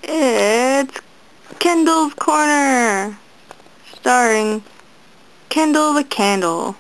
It's Kendall's Corner, starring Kendall the Candle,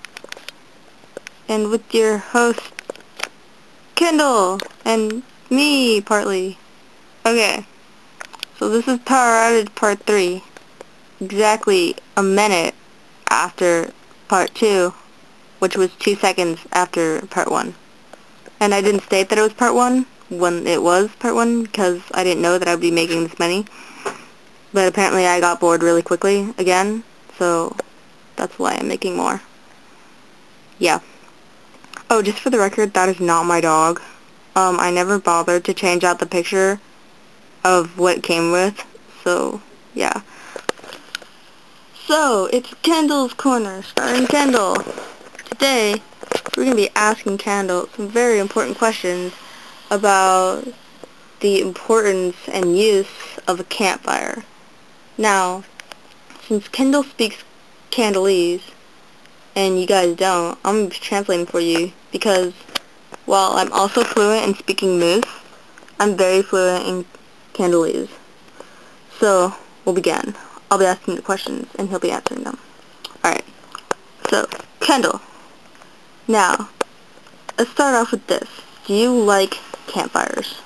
and with your host, Kendall, and me, partly. Okay, so this is Power Outage Part 3, exactly a minute after Part 2, which was 2 seconds after Part 1. And I didn't state that it was Part 1 when it was Part 1, because I didn't know that I would be making this many. But apparently I got bored really quickly again, so that's why I'm making more. Yeah. Oh, just for the record, that is not my dog. I never bothered to change out the picture of what it came with, so yeah. So, it's Kendall's Corner, starring Kendall. Today, we're going to be asking Kendall some very important questions about the importance and use of a campfire. Now, since Kendall speaks Candalese, and you guys don't, I'm going to be translating for you, because while I'm also fluent in speaking Moose, I'm very fluent in Candalese. So, we'll begin. I'll be asking the questions, and he'll be answering them. Alright, so, Kendall. Now, let's start off with this. Do you like campfires?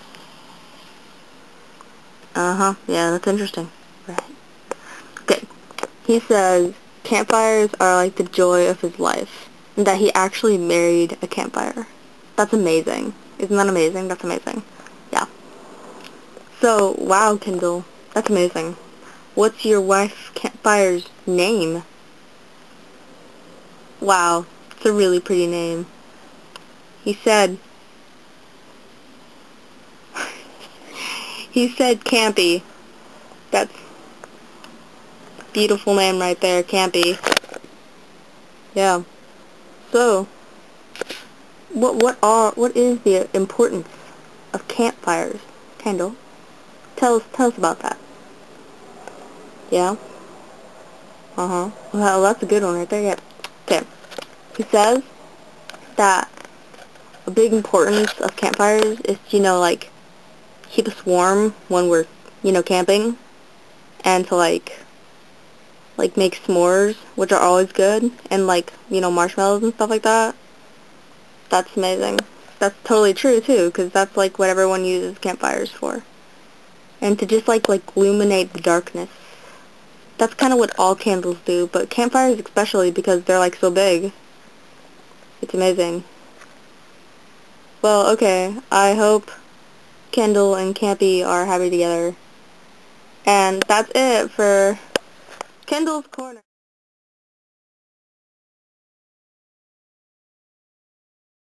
Uh-huh, yeah, that's interesting. Right. Okay, he says campfires are like the joy of his life, and that he actually married a campfire. That's amazing. Isn't that amazing? That's amazing. Yeah. So, wow, Kendall. That's amazing. What's your wife campfire's name? Wow, it's a really pretty name. He said Campy. That's a beautiful name right there, Campy. Yeah. So, what is the importance of campfires, Kendall? Tell us about that. Yeah? Uh-huh. Well, that's a good one right there, yeah. Okay. He says that a big importance of campfires is to, like, keep us warm when we're, camping, and to, like make s'mores, which are always good, and, marshmallows and stuff like that. That's amazing. That's totally true, too, because that's, what everyone uses campfires for. And to just, illuminate the darkness. That's kind of what all candles do, but campfires especially because they're, so big. It's amazing. Well, okay, I hope Kendall and Campy are happy together. And that's it for Kendall's Corner.